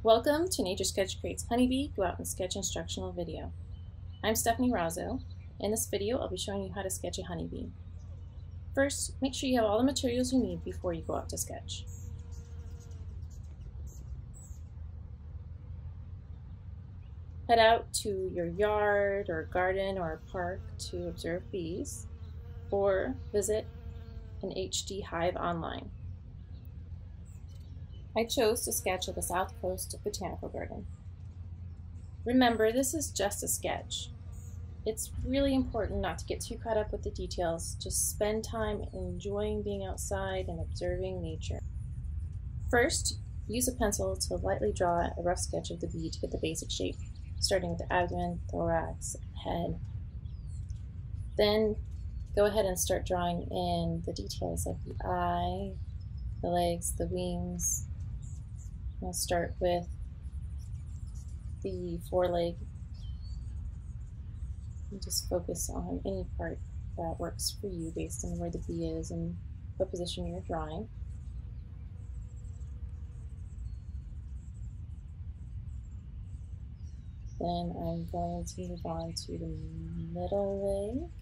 Welcome to Nature Sketch Creates Honeybee Go Out and Sketch instructional video. I'm Stephanie Rozzo. In this video, I'll be showing you how to sketch a honeybee. First, make sure you have all the materials you need before you go out to sketch. Head out to your yard or garden or a park to observe bees, or visit an HD hive online. I chose to sketch at the South Coast Botanical Garden. Remember, this is just a sketch. It's really important not to get too caught up with the details. Just spend time enjoying being outside and observing nature. First, use a pencil to lightly draw a rough sketch of the bee to get the basic shape, starting with the abdomen, thorax, head. Then go ahead and start drawing in the details like the eye, the legs, the wings. We'll start with the foreleg and just focus on any part that works for you based on where the bee is and what position you're drawing. Then I'm going to move on to the middle leg.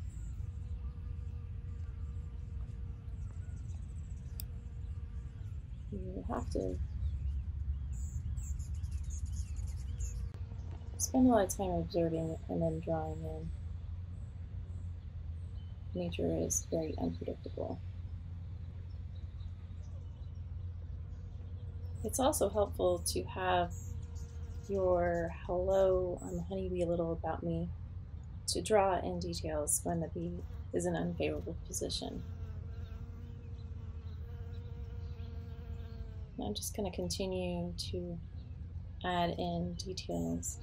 You have to spend a lot of time observing and then drawing in. Nature is very unpredictable. It's also helpful to have your hello, I'm a honeybee, a little about me, to draw in details when the bee is in an unfavorable position. And I'm just going to continue to add in details.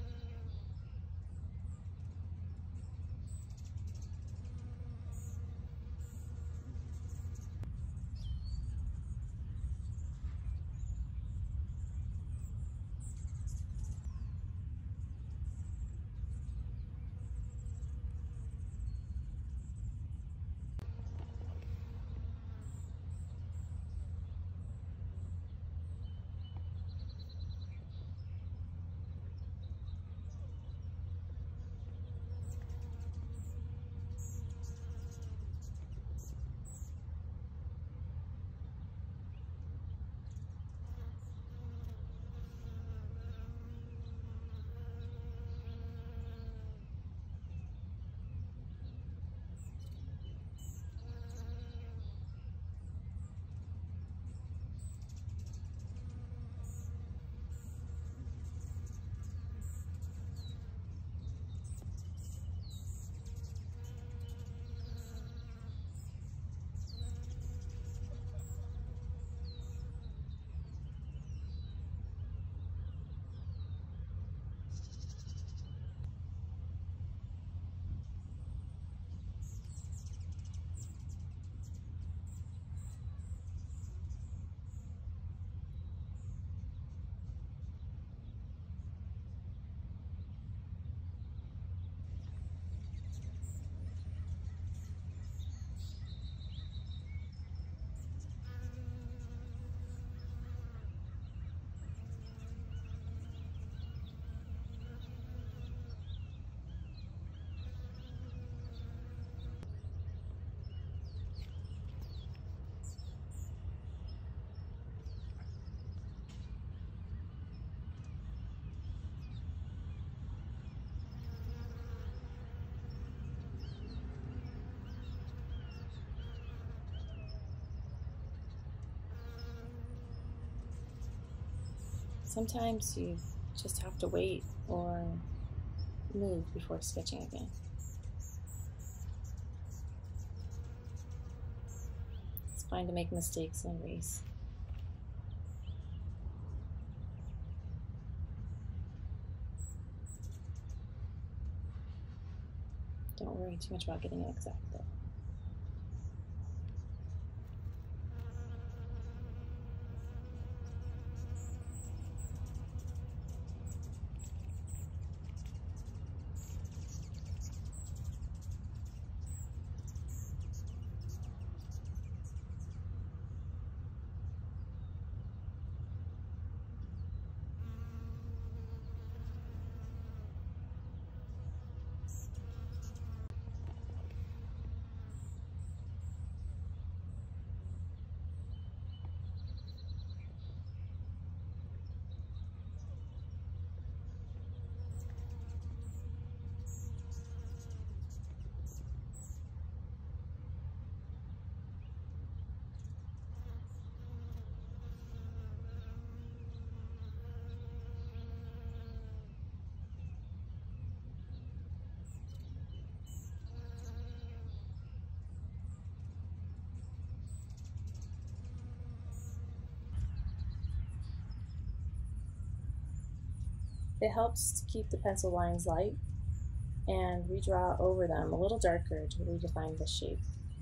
Sometimes you just have to wait or move before sketching again. It's fine to make mistakes and erase. Don't worry too much about getting it exact though. It helps to keep the pencil lines light and redraw over them a little darker to redefine the shape.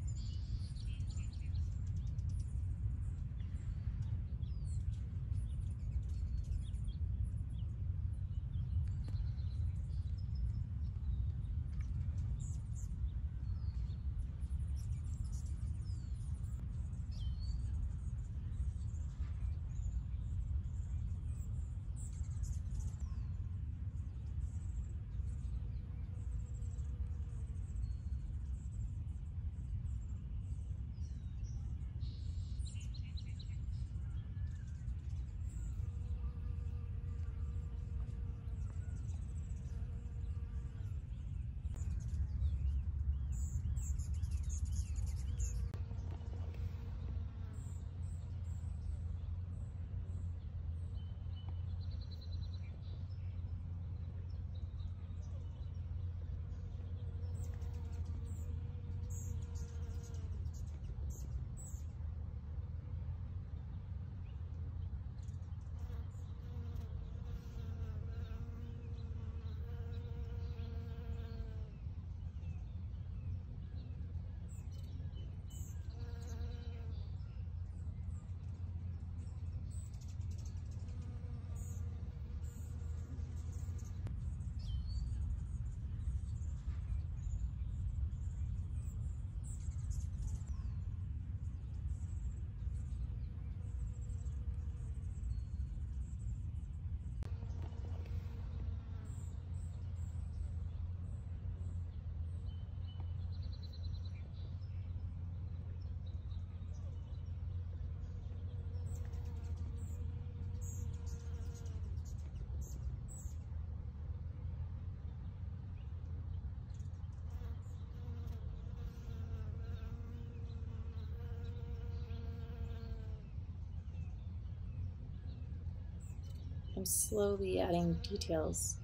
I'm slowly adding details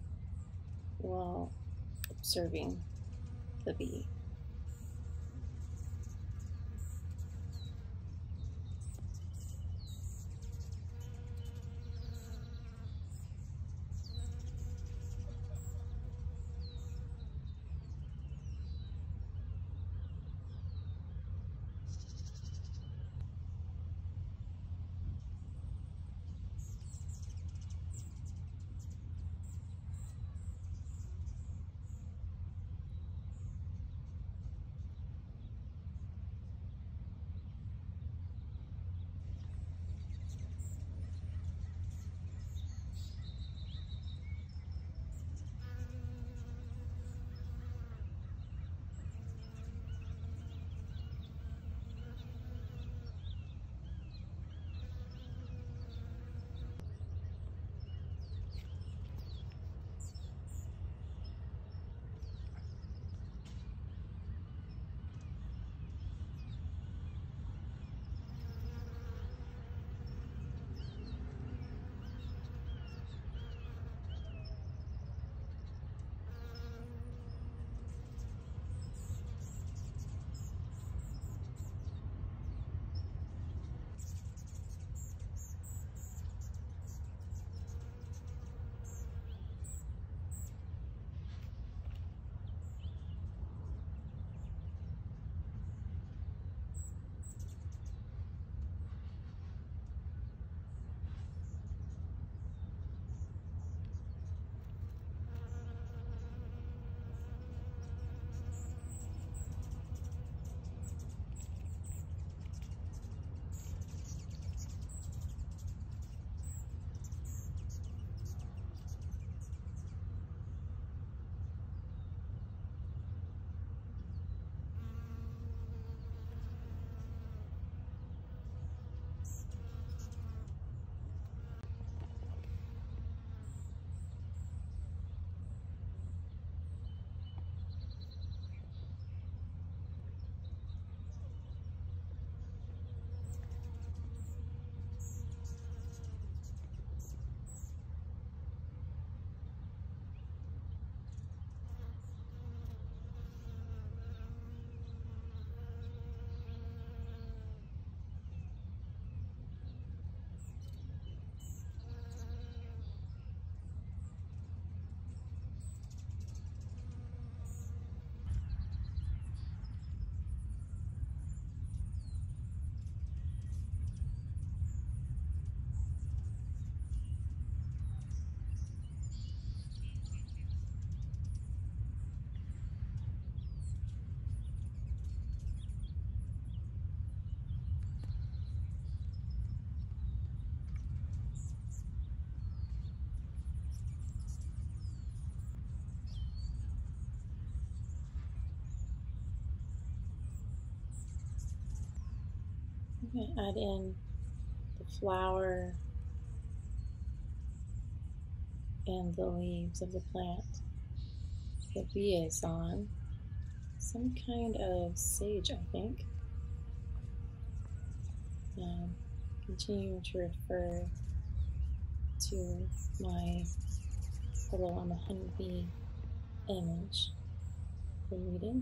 while observing the bee. I'm going to add in the flower and the leaves of the plant. The bee is on some kind of sage, I think. And continue to refer to my Hello, I'm a Honeybee image when needed.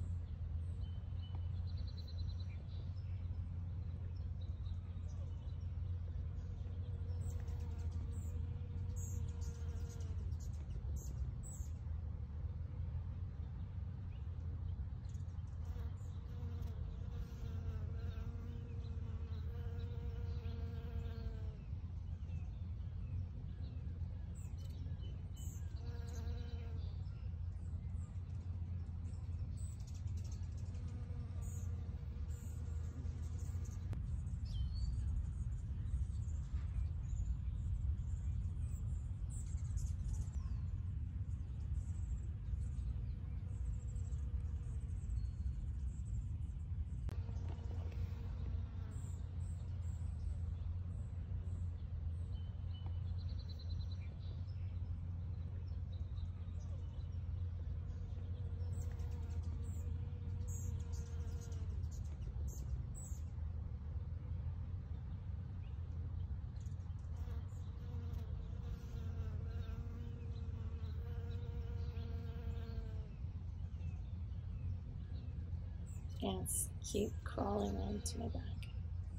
Ants keep crawling onto my back.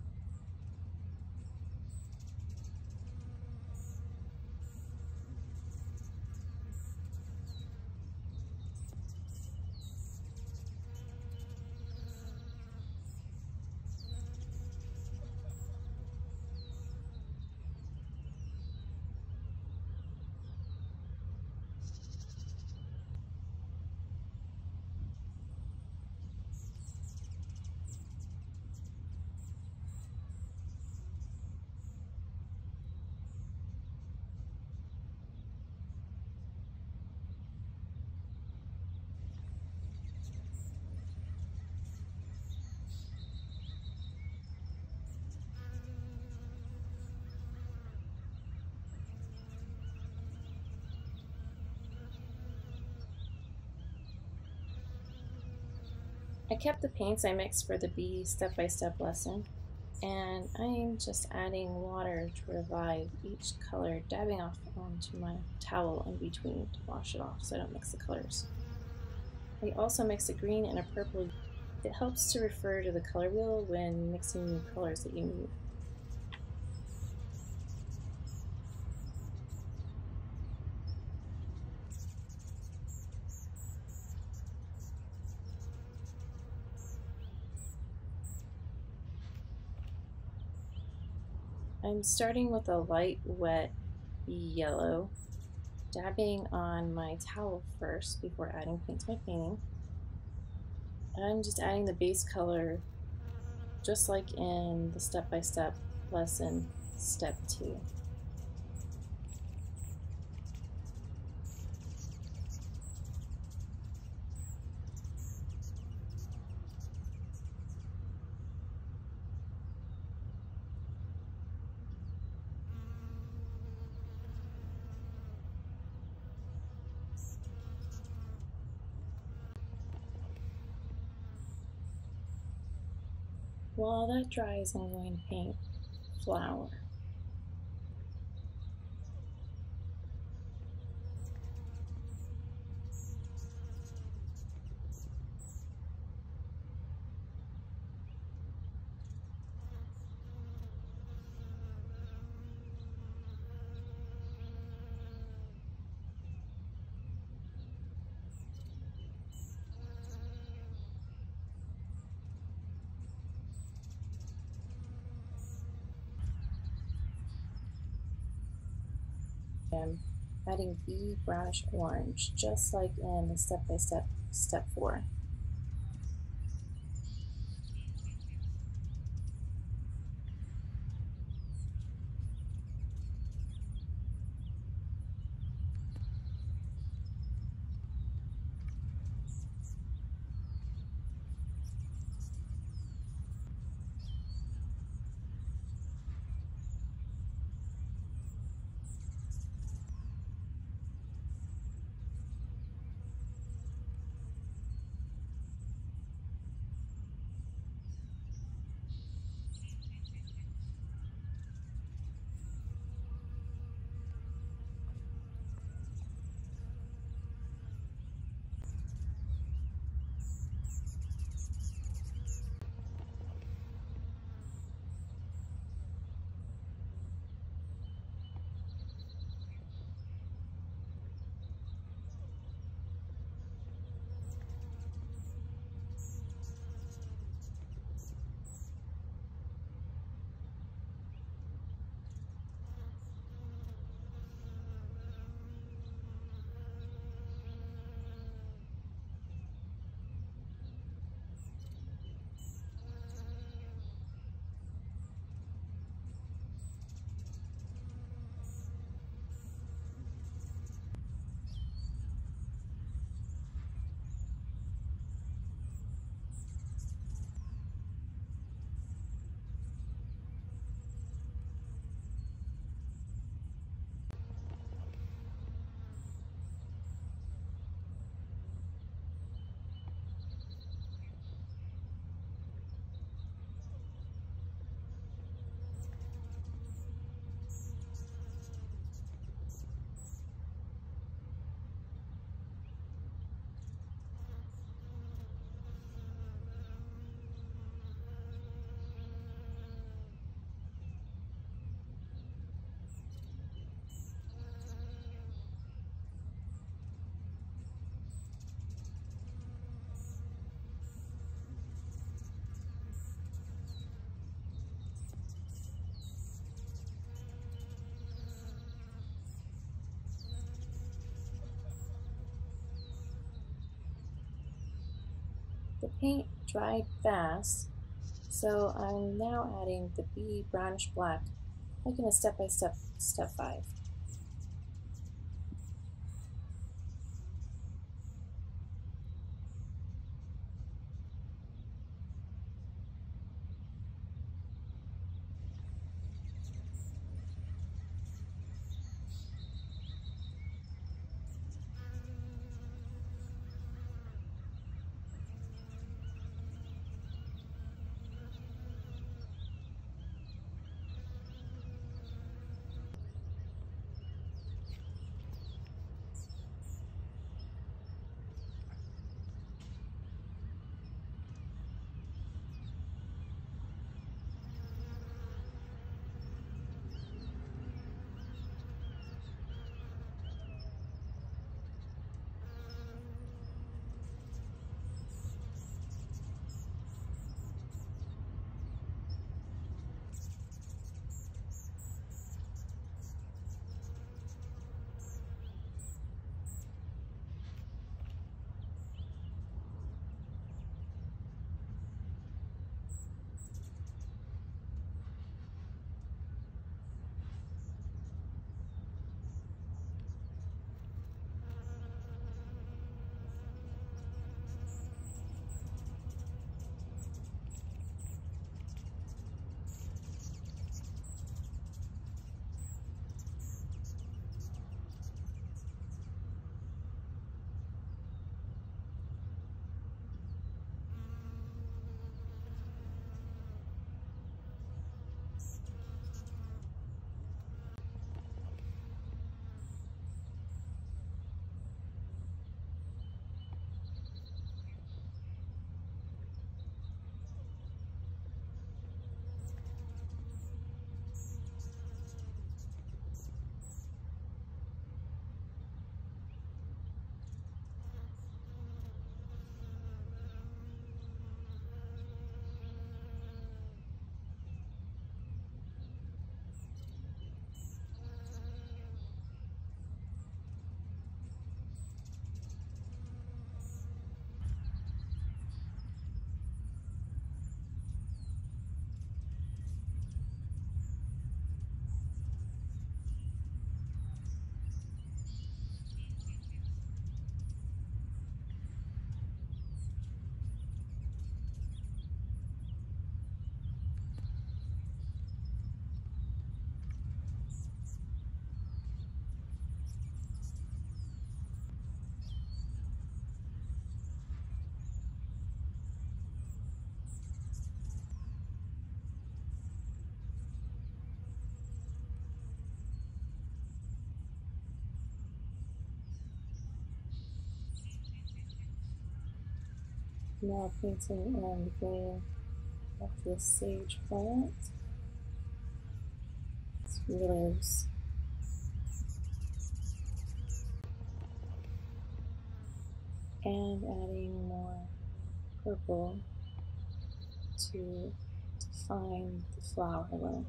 I kept the paints I mixed for the bee step-by-step lesson, and I'm just adding water to revive each color, dabbing off onto my towel in between to wash it off so I don't mix the colors. I also mix a green and a purple. It helps to refer to the color wheel when mixing new colors that you need. I'm starting with a light, wet yellow, dabbing on my towel first before adding paint to my painting. I'm just adding the base color just like in the step-by-step lesson, step 2. While that dries, I'm going to paint flower. I'm adding bee brownish orange, just like in the step-by-step step 4. The paint dried fast, so I'm now adding the bee brownish black, like in a step-by-step step 5. Now painting on the green of this sage plant. It's really loose. And adding more purple to define the flower a little.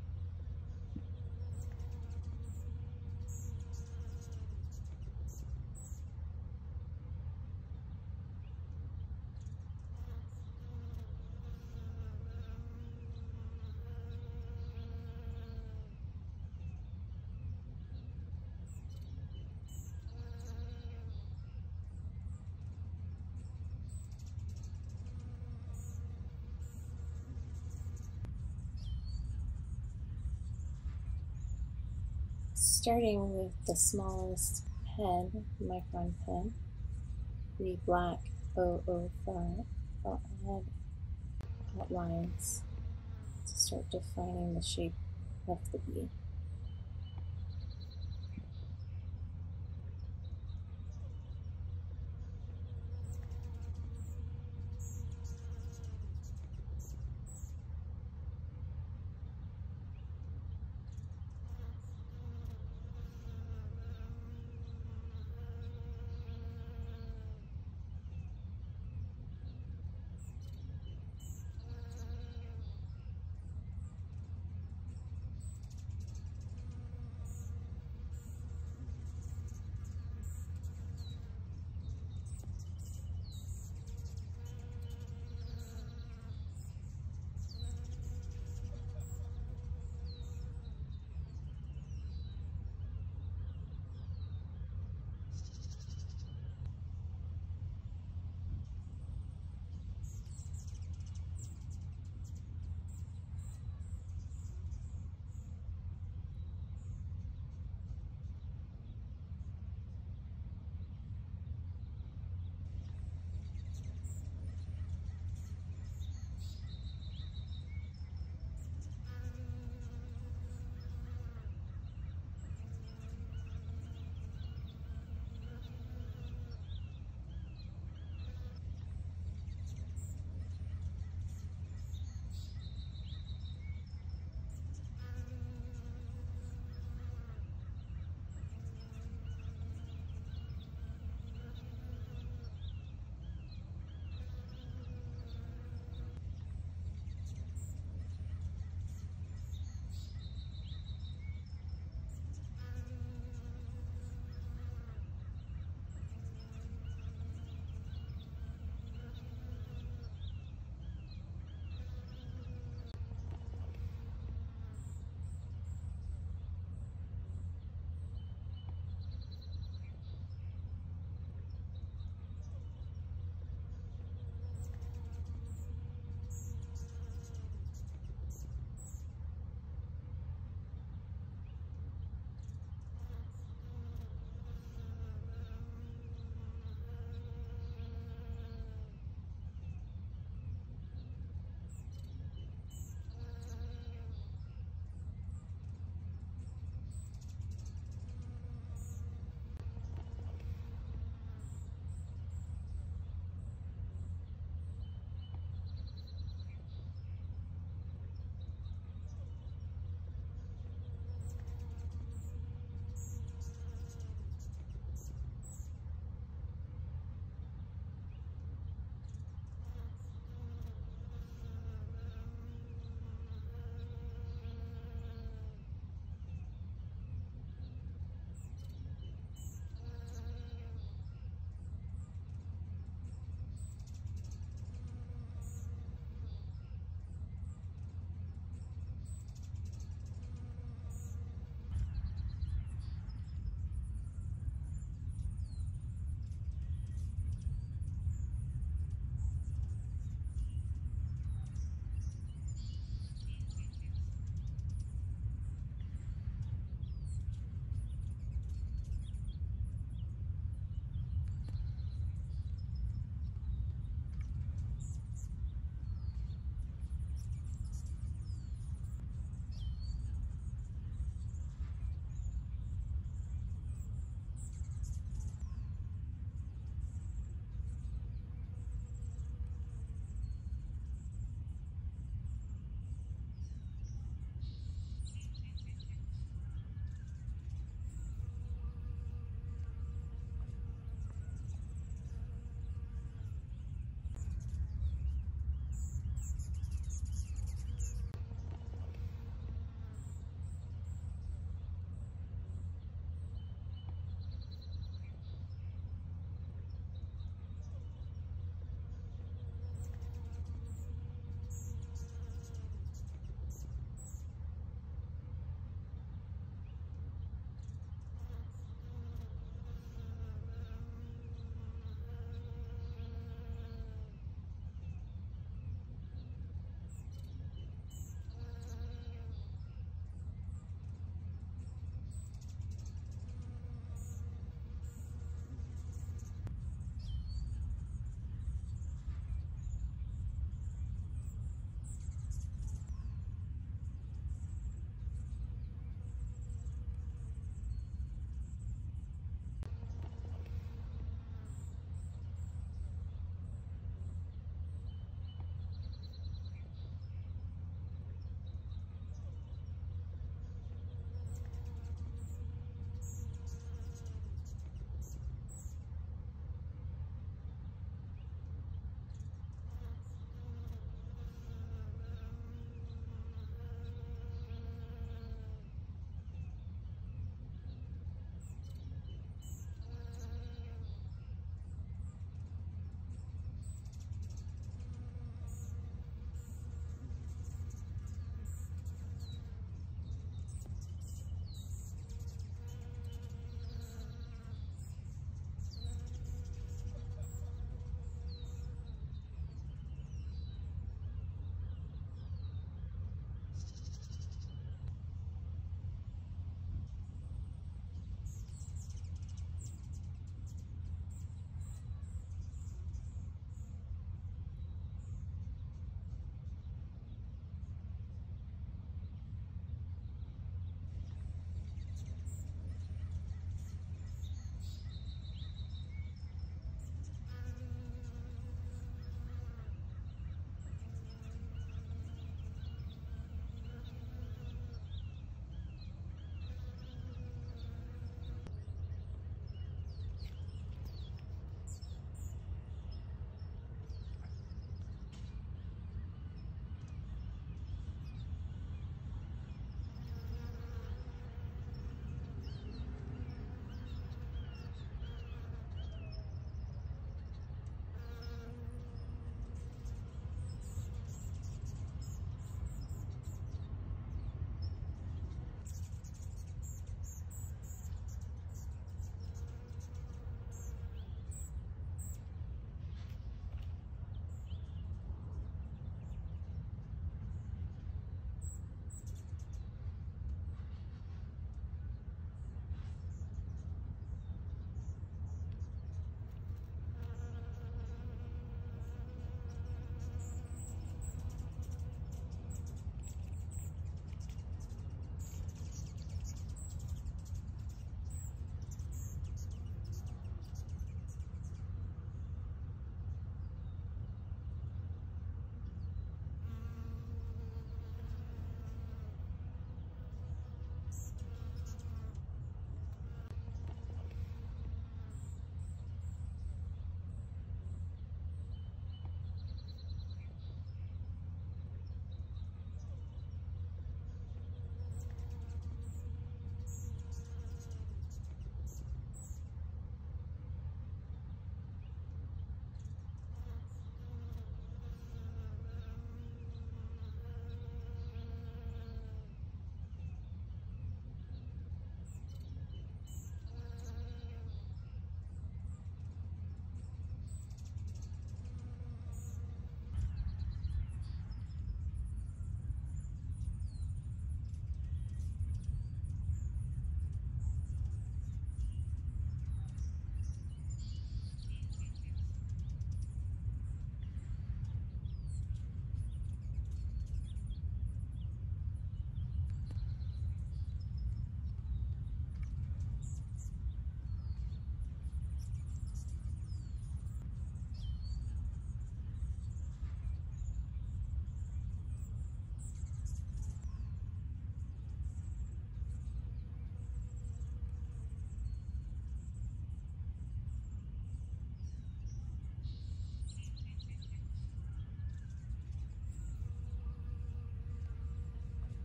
Starting with the smallest pen, micron pen, the black 005, I'll add outlines to start defining the shape of the bee.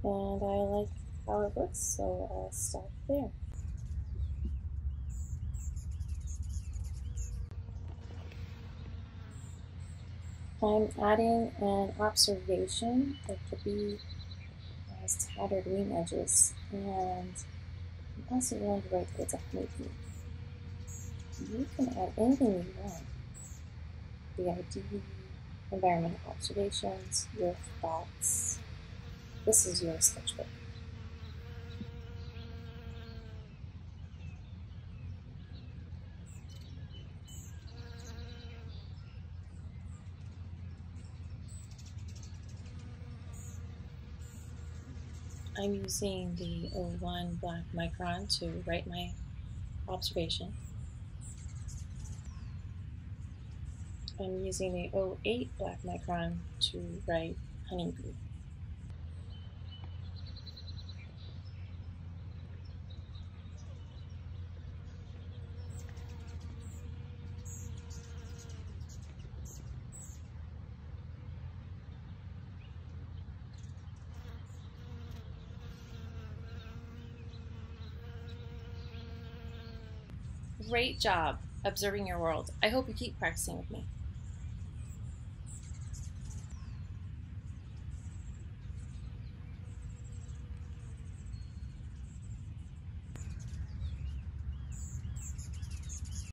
and I like how it looks, so I'll stop there. I'm adding an observation that the bee has tattered wing edges, and I'm also going to write that it's a honeybee. You can add anything you want. The ID, environmental observations, your thoughts. This is your sketchbook. I'm using the 01 black micron to write my observation. I'm using the 08 black micron to write honeybee. Great job observing your world. I hope you keep practicing with me.